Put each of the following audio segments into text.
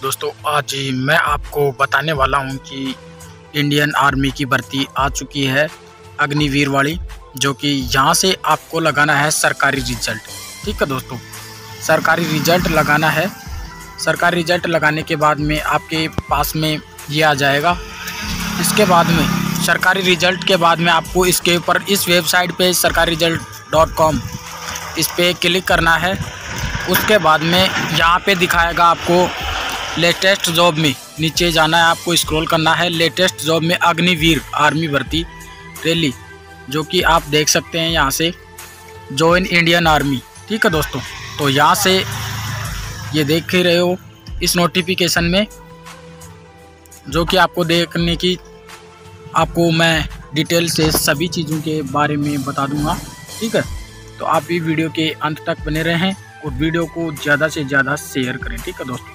दोस्तों आज मैं आपको बताने वाला हूं कि इंडियन आर्मी की भर्ती आ चुकी है अग्निवीर वाली, जो कि यहां से आपको लगाना है सरकारी रिजल्ट। ठीक है दोस्तों, सरकारी रिजल्ट लगाना है। सरकारी रिजल्ट लगाने के बाद में आपके पास में ये आ जाएगा। इसके बाद में सरकारी रिजल्ट के बाद में आपको इसके ऊपर इस वेबसाइट पे sarkariresult.com इस पर क्लिक करना है। उसके बाद में यहाँ पे दिखाएगा आपको लेटेस्ट जॉब में, नीचे जाना है, आपको स्क्रॉल करना है। लेटेस्ट जॉब में अग्निवीर आर्मी भर्ती रैली, जो कि आप देख सकते हैं यहाँ से, जॉइन इंडियन आर्मी। ठीक है दोस्तों, तो यहाँ से ये देख ही रहे हो इस नोटिफिकेशन में, जो कि आपको देखने की आपको मैं डिटेल से सभी चीज़ों के बारे में बता दूंगा। ठीक है, तो आप भी वीडियो के अंत तक बने रहें और वीडियो को ज़्यादा से ज़्यादा शेयर करें। ठीक है दोस्तों,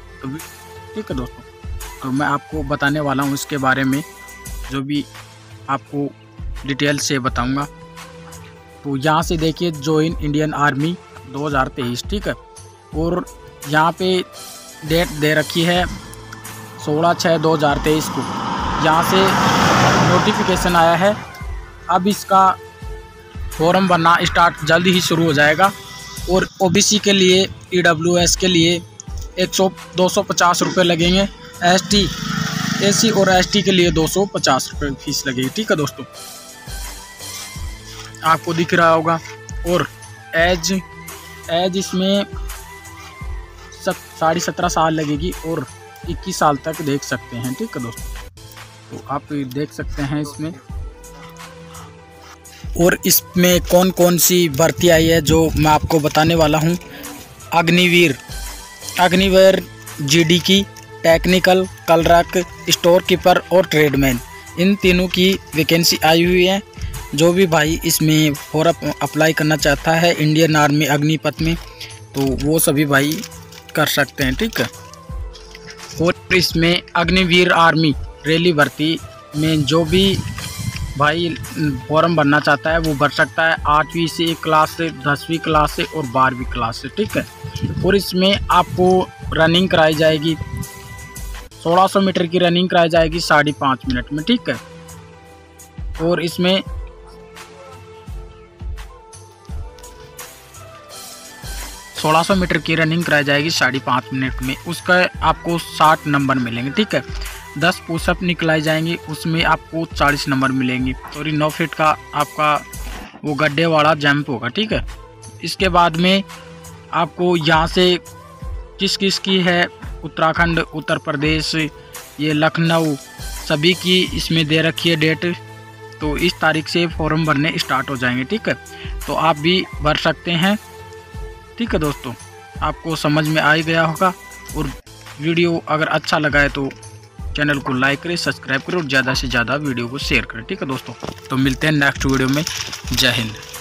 तो मैं आपको बताने वाला हूँ इसके बारे में, जो भी आपको डिटेल से बताऊंगा। तो यहाँ से देखिए, जॉइन इंडियन आर्मी 2023। ठीक है, और यहाँ पे डेट दे रखी है 16/6/2023 को। यहाँ से नोटिफिकेशन आया है। अब इसका फॉर्म भरना स्टार्ट जल्द ही शुरू हो जाएगा। और ओबीसी के लिए, ईडब्ल्यूएस के लिए 250 रुपये लगेंगे। एससी और एसटी के लिए 250 रुपये फीस लगेगी। ठीक है दोस्तों, आपको दिख रहा होगा। और एज इसमें 17.5 साल लगेगी और 21 साल तक देख सकते हैं। ठीक है दोस्तों, तो आप देख सकते हैं इसमें। और इसमें कौन कौन सी भर्ती आई है जो मैं आपको बताने वाला हूँ। अग्निवीर जीडी की, टेक्निकल क्लर्क, स्टोर कीपर और ट्रेडमैन, इन तीनों की वैकेंसी आई हुई है। जो भी भाई इसमें फॉर्म अप्लाई करना चाहता है इंडियन आर्मी अग्निपथ में, तो वो सभी भाई कर सकते हैं। ठीक है, और इसमें अग्निवीर आर्मी रैली भर्ती में जो भी भाई फॉर्म भरना चाहता है वो भर सकता है, 8वीं से क्लास से, 10वीं क्लास से और 12वीं क्लास से। ठीक है, और इसमें आपको रनिंग कराई जाएगी, 1600 मीटर की रनिंग कराई जाएगी 5.5 मिनट में। ठीक है, और इसमें 1600 मीटर की रनिंग कराई जाएगी 5.5 मिनट में। उसका आपको 60 नंबर मिलेंगे। ठीक है, 10 पुशअप निकलाई जाएंगी, उसमें आपको 40 नंबर मिलेंगे। और 9 फीट का आपका वो गड्ढे वाला जंप होगा। ठीक है, इसके बाद में आपको यहाँ से किस की है, उत्तराखंड, उत्तर प्रदेश, ये लखनऊ, सभी की इसमें दे रखी है डेट। तो इस तारीख से फॉर्म भरने स्टार्ट हो जाएंगे। ठीक है, तो आप भी भर सकते हैं। ठीक है दोस्तों, आपको समझ में आ ही गया होगा। और वीडियो अगर अच्छा लगा है तो चैनल को लाइक करें, सब्सक्राइब करें और ज़्यादा से ज़्यादा वीडियो को शेयर करें। ठीक है दोस्तों, तो मिलते हैं नेक्स्ट वीडियो में। जय हिंद।